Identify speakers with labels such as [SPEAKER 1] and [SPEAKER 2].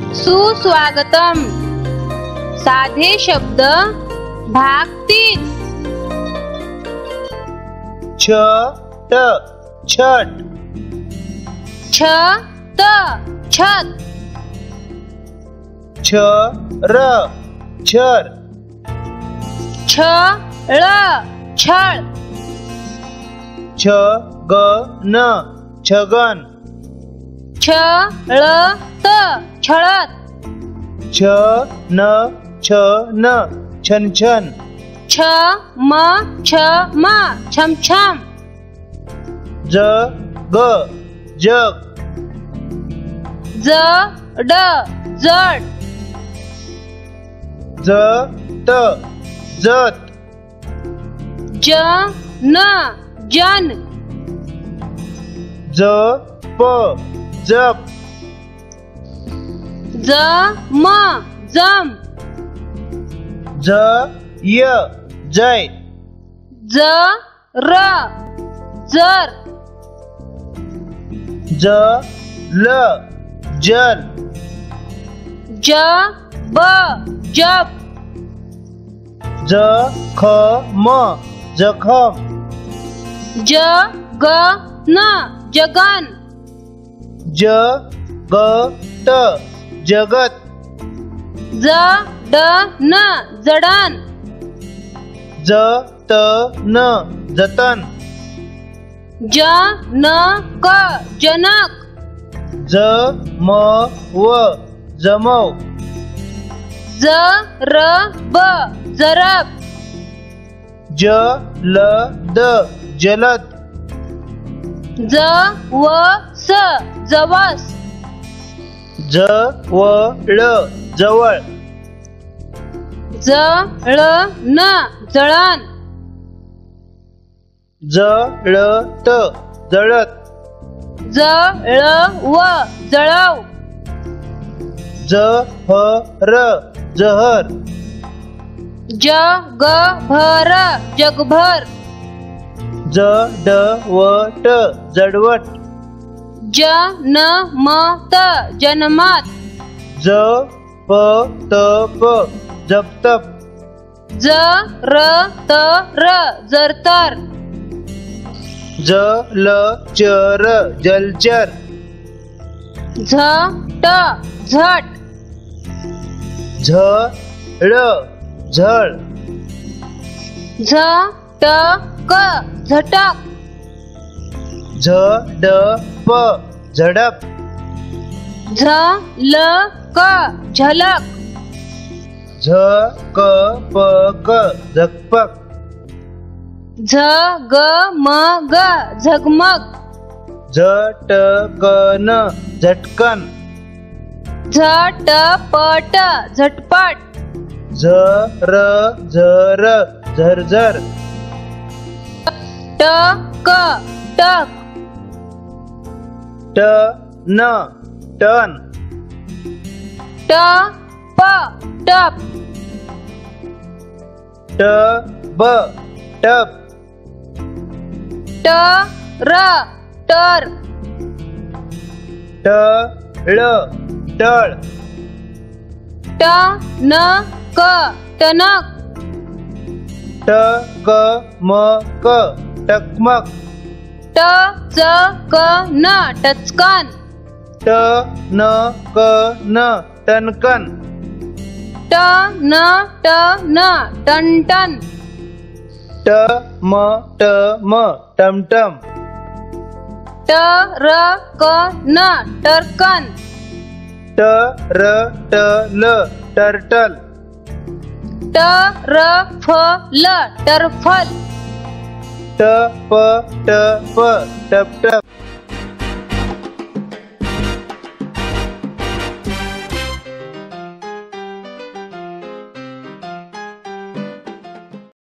[SPEAKER 1] सुस्वागतम. साधे शब्द भाग 3.
[SPEAKER 2] छट छट
[SPEAKER 1] छत छत.
[SPEAKER 2] छर छर
[SPEAKER 1] छळ छळ.
[SPEAKER 2] छगन छगन
[SPEAKER 1] छळत छळत.
[SPEAKER 2] छन छन छन छन
[SPEAKER 1] छम छम छम छम.
[SPEAKER 2] जग जग
[SPEAKER 1] जड जड.
[SPEAKER 2] जत जत
[SPEAKER 1] जन जन.
[SPEAKER 2] जप जप
[SPEAKER 1] जम जम.
[SPEAKER 2] जय जय
[SPEAKER 1] जर जर.
[SPEAKER 2] जल जल
[SPEAKER 1] जब जब.
[SPEAKER 2] जखम जखम
[SPEAKER 1] जगन जगन.
[SPEAKER 2] जगत जगत
[SPEAKER 1] जडन जडण.
[SPEAKER 2] जतन जतन
[SPEAKER 1] जनक जनक.
[SPEAKER 2] जमव जमव
[SPEAKER 1] जरब जरब.
[SPEAKER 2] जलद जलद
[SPEAKER 1] जवस जवस.
[SPEAKER 2] जवळ जवळ
[SPEAKER 1] जळण जळण.
[SPEAKER 2] जळत जळत
[SPEAKER 1] जळव जळव.
[SPEAKER 2] जहर जहर
[SPEAKER 1] जगभर जगभर.
[SPEAKER 2] जडवट जडवट
[SPEAKER 1] जनमत जनमत.
[SPEAKER 2] जपतप जपतप
[SPEAKER 1] जरतर जरतर.
[SPEAKER 2] जलचर जलचर
[SPEAKER 1] झट झट.
[SPEAKER 2] झळ झळ
[SPEAKER 1] झटक झटक.
[SPEAKER 2] झडप झडप
[SPEAKER 1] झलक झलक.
[SPEAKER 2] झकपक झकपक
[SPEAKER 1] झगमग झगमग.
[SPEAKER 2] झटकन झटकन
[SPEAKER 1] झटपट झटपट.
[SPEAKER 2] झर झर झरझर
[SPEAKER 1] टक टक.
[SPEAKER 2] टन टन
[SPEAKER 1] टप टप.
[SPEAKER 2] टब टब
[SPEAKER 1] टर टर.
[SPEAKER 2] टळ टळ
[SPEAKER 1] टनक टनक.
[SPEAKER 2] टकमक टकमक
[SPEAKER 1] टचकन टचकन.
[SPEAKER 2] टनकन टनकन
[SPEAKER 1] टनटन टनटन.
[SPEAKER 2] टमटम टमटम
[SPEAKER 1] टरकन टरकन.
[SPEAKER 2] Turtle turtle
[SPEAKER 1] टरफल टरफल.
[SPEAKER 2] टप टप टप टप